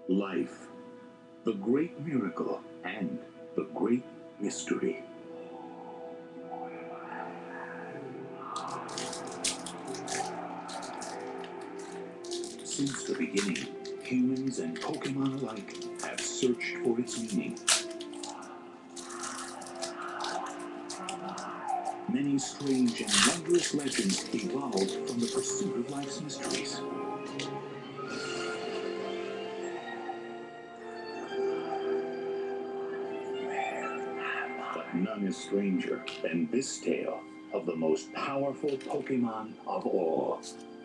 Life, the great miracle and the great mystery. Since the beginning, humans and Pokemon alike have searched for its meaning. Many strange and wondrous legends evolved from the pursuit of life's mysteries. But none is stranger than this tale of the most powerful Pokemon of all.